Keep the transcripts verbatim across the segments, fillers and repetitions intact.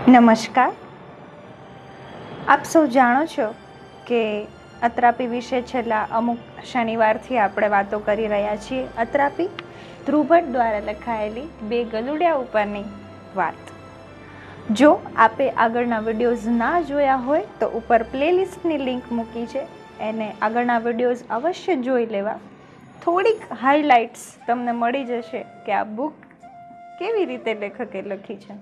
નમસ્કાર. આપ સૌ જાણો છો કે અત્રાપી વિશે છેલ્લા અમુક શનિવારથી આપણે વાતો કરી રહ્યા છીએ. અત્રાપી ધ્રુવભટ્ટ દ્વારા લખાયેલી બે ગલુડિયા ઉપરની વાત. જો આપે આગળના વિડીયોઝ ના જોયા હોય તો ઉપર પ્લેલિસ્ટની લિંક મૂકી છે, એને આગળના વિડીયોઝ અવશ્ય જોઈ લેવા. થોડીક હાઇલાઇટ્સ તમને મળી જશે કે આ બુક કેવી રીતે લેખકે લખી છે.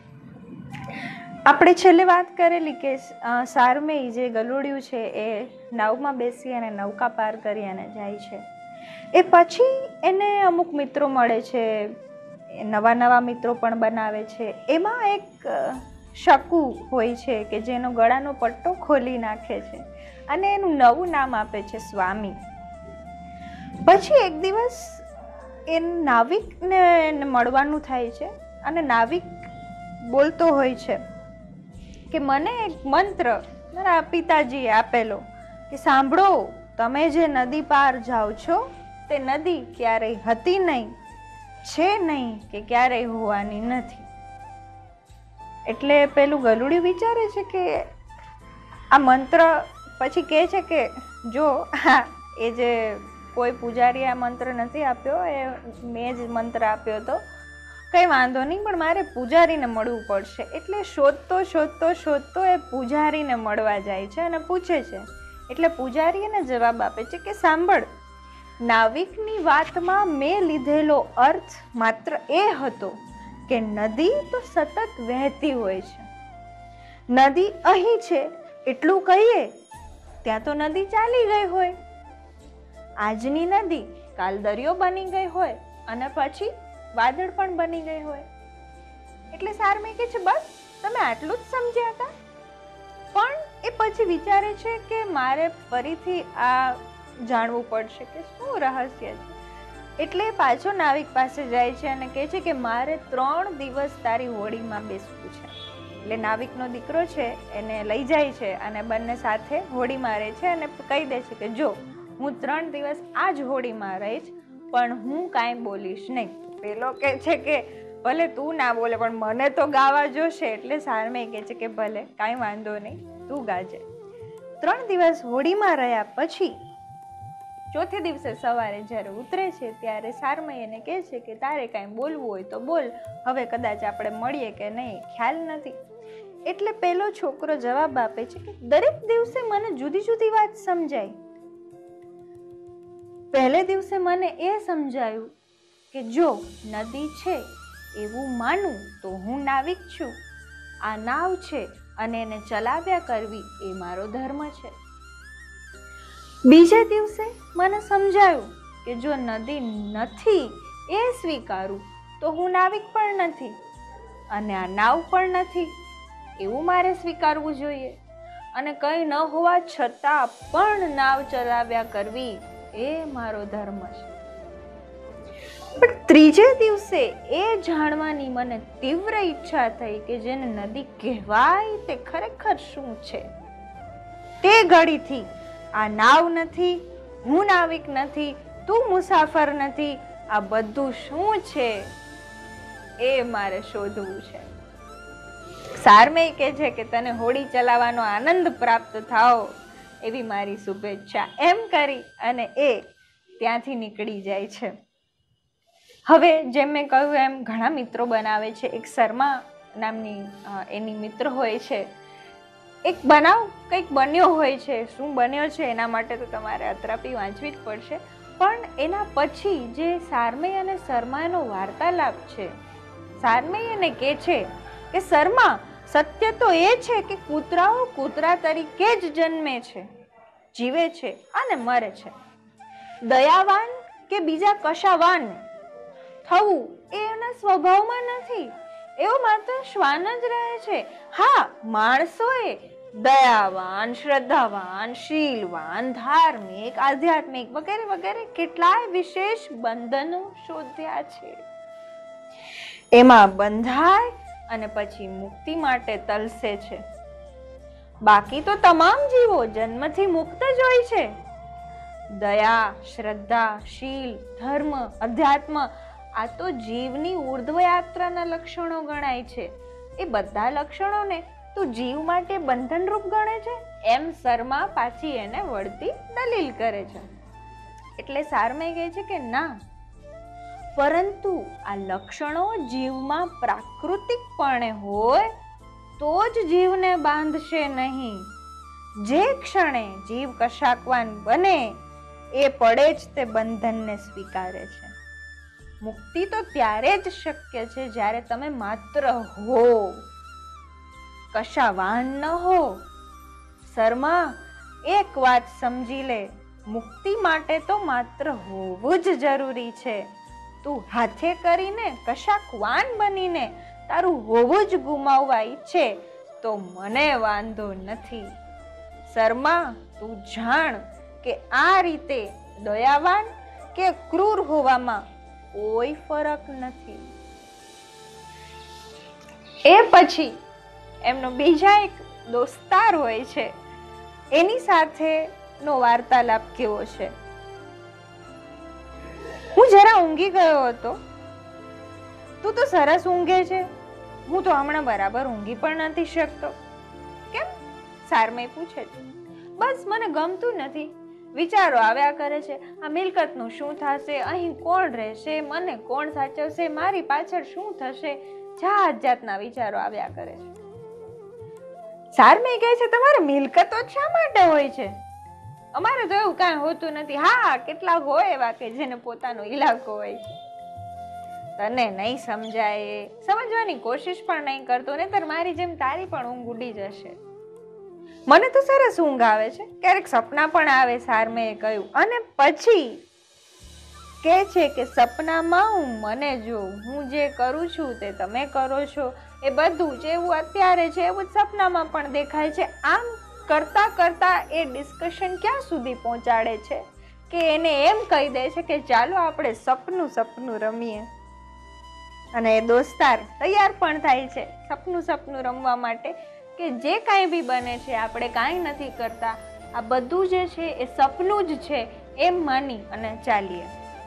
આપણે છેલ્લે વાત કરેલી કે સારમેય જે ગલુડિયું છે એ નાવમાં બેસી અને નૌકા પાર કરી અને જાય છે. એ પછી એને અમુક મિત્રો મળે છે, નવા નવા મિત્રો પણ બનાવે છે. એમાં એક શકુ હોય છે કે જેનો ગળાનો પટ્ટો ખોલી નાખે છે અને એનું નવું નામ આપે છે સ્વામી. પછી એક દિવસ એ નાવિકને મળવાનું થાય છે અને નાવિક બોલતો હોય છે કે મને એક મંત્ર મારા પિતાજીએ આપેલો કે સાંભળો, તમે જે નદી પાર જાઓ છો તે નદી ક્યારેય હતી નહીં, છે નહીં કે ક્યારેય હોવાની નથી. એટલે પેલું ગલુડિયું વિચારે છે કે આ મંત્ર, પછી કહે છે કે જો હા એ જે કોઈ પૂજારી આ મંત્ર નથી આપ્યો, એ મેં જ મંત્ર આપ્યો હતો, કંઈ વાંધો નહીં, પણ મારે પૂજારીને મળવું પડશે. એટલે શોધતો શોધતો શોધતો એ પૂજારીને મળવા જાય છે અને પૂછે છે. એટલે પૂજારી એને જવાબ આપે છે કે સાંભળ, નાવિકની વાતમાં મેં લીધેલો અર્થ માત્ર એ હતો કે નદી તો સતત વહેતી હોય છે. નદી અહીં છે એટલું કહીએ ત્યાં તો નદી ચાલી ગઈ હોય. આજની નદી કાલ દરિયો બની ગઈ હોય અને પછી વાદળ પણ બની ગઈ હોય. એટલે સારમેય કહે છે બસ તમે આટલું જ સમજ્યા હતા. પણ એ પછી વિચારે છે કે મારે ફરીથી આ જાણવું પડશે કે શું રહસ્ય છે. એટલે પાછો નાવિક પાસે જાય છે અને કહે છે કે મારે ત્રણ દિવસ તારી હોડીમાં બેસવું છે. એટલે નાવિકનો દીકરો છે એને લઈ જાય છે અને બંને સાથે હોડીમાં રહે છે અને કહી દે છે કે જો હું ત્રણ દિવસ આ જ હોડીમાં રહીશ, પણ હું કાંઈ બોલીશ નહીં. પેલો કહે છે કે ભલે તું ના બોલે પણ મને તો ગાવા જોશે. એટલે સારમેય કહે છે કે ભલે કાંઈ વાંધો નહીં, તું ગાજે. ત્રણ દિવસ હોડીમાં રહ્યા પછી ચોથે દિવસે સવારે જ્યારે ઉતરે છે ત્યારે સારમેય એને કહે છે કે તારે કાંઈ બોલવું હોય તો બોલ, હવે કદાચ આપણે મળીએ કે નહીં ખ્યાલ નથી. એટલે પેલો છોકરો જવાબ આપે છે કે દરેક દિવસે મને જુદી જુદી વાત સમજાય. પહેલે દિવસે મને એ સમજાયું કે જો નદી છે એવું માનું તો હું નાવિક છું, આ નાવ છે અને એને ચલાવ્યા કરવી એ મારો ધર્મ છે. બીજા દિવસે મને સમજાયું કે જો નદી નથી એ સ્વીકારું તો હું નાવિક પણ નથી અને આ નાવ પણ નથી એવું મારે સ્વીકારવું જોઈએ, અને કંઈ ન હોવા છતાં પણ નાવ ચલાવ્યા કરવી એ મારો ધર્મ છે. પણ ત્રીજે દિવસે એ જાણવાની મને તીવ્ર ઈચ્છા થઈ કે જેને નદી કહેવાય તે ખરેખર શું છે. તે ઘડીથી આ નાવ નથી, હું નાવિક નથી, તું મુસાફર નથી, આ બધું શું છે એ મારે શોધવું છે. સારમેય કહે છે કે તને હોડી ચલાવવાનો આનંદ પ્રાપ્ત થાઓ એવી મારી શુભેચ્છા. એમ કરી અને એ ત્યાંથી નીકળી જાય છે. હવે જેમ મેં કહ્યું એમ ઘણા મિત્રો બનાવે છે. એક શર્મા નામની એની મિત્ર હોય છે. એક બનાવ કંઈક બન્યો હોય છે. શું બન્યો છે એના માટે તો તમારે અત્રાપી વાંચવી જ પડશે. પણ એના પછી જે સારમેય અને શર્માનો વાર્તાલાપ છે, સારમેય એને કહે છે કે શર્મા, સત્ય તો એ છે કે કૂતરાઓ કૂતરા તરીકે જ જન્મે છે, જીવે છે અને મરે છે. દયાવાન કે બીજા કશાવાન થવું એ એના સ્વભાવમાં નથી, એવો માત્ર શ્વાન જ રહે છે. હા, માણસોએ દયાવાન, શ્રદ્ધાવાન, શીલવાન, ધાર્મિક, આધ્યાત્મિક વગેરે વગેરે કેટલાય વિશેષ બંધનો શોધ્યા છે. એમાં બંધાય અને પછી મુક્તિ માટે તલસે છે. બાકી તો તમામ જીવો જન્મથી મુક્ત જ હોય છે. દયા, શ્રદ્ધા, શીલ, ધર્મ, અધ્યાત્મ આ તો જીવની ઉર્ધ્વ યાત્રાના લક્ષણો ગણાય છે. એ બધા લક્ષણોને તું જીવ માટે બંધનરૂપ ગણે છે? એમ શર્મા પાછી એને વળતી દલીલ કરે છે. એટલે સારમય કહે છે કે ના, પરંતુ આ લક્ષણો જીવમાં પ્રાકૃતિકપણે હોય તો જ જીવને બાંધશે નહીં. જે ક્ષણે જીવ કશાકવાન બને એ પડે જ તે બંધનને સ્વીકારે છે. મુક્તિ તો ત્યારે જ શક્ય છે જ્યારે તમે માત્ર હો, કશાવાન ન હો. શર્મા, એક વાત સમજી લે, મુક્તિ માટે તો માત્ર હોવું જ જરૂરી છે. તું હાથે કરીને કશાકવાન બનીને તારું હોવું જ ગુમાવવા ઈચ્છે તો મને વાંધો નથી. શર્મા, તું જાણ કે આ રીતે દયાવાન કે ક્રૂર હોવામાં કોઈ ફરક નથી. એ પછી એમનો બીજા એક દોસ્તાર હોય છે, એની સાથેનો વાર્તાલાપ કેવો છે. હું જરા ઊંઘી ગયો હતો. તું તો સરસ ઊંઘે છે, હું તો હમણાં બરાબર ઊંઘી પણ નથી શકતો. કેમ? સારમય પૂછે છે. બસ મને ગમતું નથી. વિચારો આવ્યા કરે છે. આ મિલકતનું શું થશે, અહીં કોણ રહેશે, મને કોણ સાચવશે, મારી પાછળ શું થશે, જાત જાતના વિચારો આવ્યા કરે છે. સારમય કહે છે, તમારે મિલકતો શા માટે હોય છે? અમારે તો એવું કાંઈ હોતું નથી. હા, કેટલાક હોય એવા કે જેને પોતાનો ઇલાકો હોય છે. તને નહીં સમજાય, સમજવાની કોશિશ પણ નહીં કરતો, નહીંતર મારી જેમ તારી પણ ઊંઘ ઉડી જશે. મને તો સરસ ઊંઘ આવે છે, ક્યારેક સપના પણ આવે, સારમયે કહ્યું. અને પછી કહે છે કે સપનામાં હું મને જોઉં, હું જે કરું છું તે તમે કરો છો, એ બધું જેવું અત્યારે છે એવું જ સપનામાં પણ દેખાય છે. આમ કરતા કરતા એ ડિસ્કશન ક્યાં સુધી પહોંચાડે છે કે એને એમ કહી દે છે કે ચાલો આપણે સપનું સપનું રમીએ. અને એ દોસ્તાર તૈયાર પણ થાય છે સપનું સપનું રમવા માટે કે જે કાંઈ બી બને છે આપણે કાંઈ નથી કરતા, આ બધું જે છે એ સપનું જ છે એમ માની અને ચાલીએ.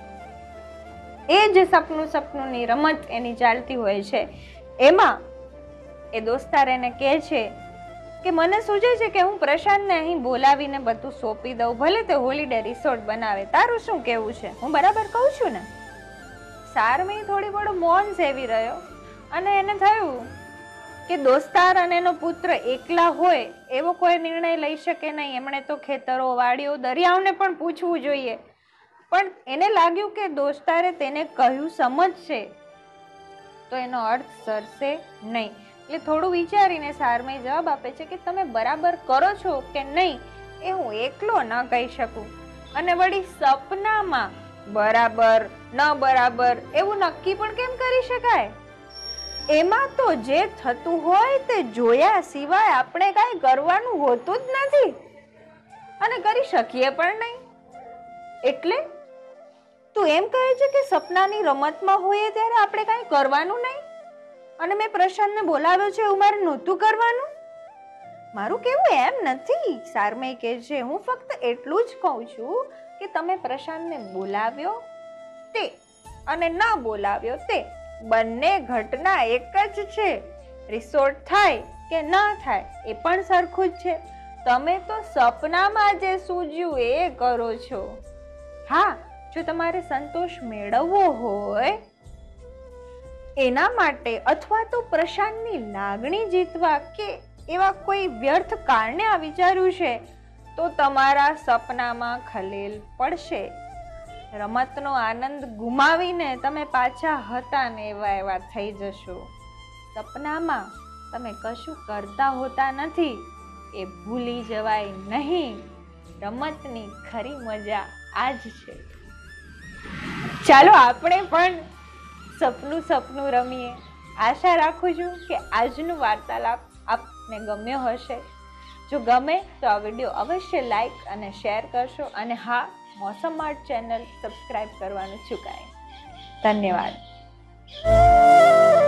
એ જે સપનું સપનુંની રમત એની ચાલતી હોય છે એમાં એ દોસ્તાર એને કહે છે કે મને સૂચે છે કે હું પ્રશાંતને અહીં બોલાવીને બધું સોંપી દઉં, ભલે તે હોલિડે રિસોર્ટ બનાવે. તારું શું કેવું છે? હું બરાબર કહું છું ને? સારમય થોડી બડો મૌન સેવી રહ્યો અને એને થયું કે દોસ્તાર અને એનો પુત્ર એકલા હોય એવો કોઈ નિર્ણય લઈ શકે નહીં. એમણે તો ખેતરો, વાડીઓ, દરિયાઓને પણ પૂછવું જોઈએ. પણ એને લાગ્યું કે દોસ્તારે તેને કહ્યું સમજશે તો એનો અર્થ સરશે નહીં. એટલે થોડું વિચારીને સારમય જવાબ આપે છે કે તમે બરાબર કરો છો કે નહીં એ હું એકલો ન કહી શકું. અને વળી સપનામાં બરાબર ન બરાબર એવું નક્કી પણ કેમ કરી શકાય? એમાં તો જે થતું હોય તે જોયા સિવાય આપણે કાંઈ કરવાનું હોતું જ નથી અને કરી શકીએ પણ નહીં. એટલે તું એમ કહે છે કે સપનાની રમતમાં હોઈએ ત્યારે આપણે કાંઈ કરવાનું નહીં અને મેં પ્રશાંતને બોલાવ્યો છે એવું મારે નહોતું કરવાનું? મારું કેવું એમ નથી, સારમય કહે છે. હું ફક્ત એટલું જ કહું છું કે તમે પ્રશાંતને બોલાવ્યો તે અને ન બોલાવ્યો તે બંને ઘટના એક જ છે. રિસોર્ટ થાય કે ન થાય એ પણ સરખું જ છે. તમે તો સપનામાં જે સૂઝ્યું એ કરો છો. હા, જો તમારે સંતોષ મેળવવો હોય એના માટે અથવા તો પ્રશાંતની લાગણી જીતવા કે એવા કોઈ વ્યર્થ કારણે આ વિચાર્યું છે તો તમારા સપનામાં ખલેલ પડશે. રમતનો આનંદ ગુમાવીને તમે પાછા હતા ને એવા એવા થઈ જશો. સપનામાં તમે કશું કરતા હોતા નથી એ ભૂલી જવાય નહીં. રમતની ખરી મજા આ જ છે. ચાલો આપણે પણ સપનું સપનું રમીએ. આશા રાખું છું કે આજનું વાર્તાલાપ આપને ગમ્યો હશે. જો ગમે તો આ વિડીયો અવશ્ય લાઈક અને શેર કરશો અને હા, મોસમ આર્ટ ચેનલ સબસ્ક્રાઇબ કરવાનું ચૂકાય. ધન્યવાદ.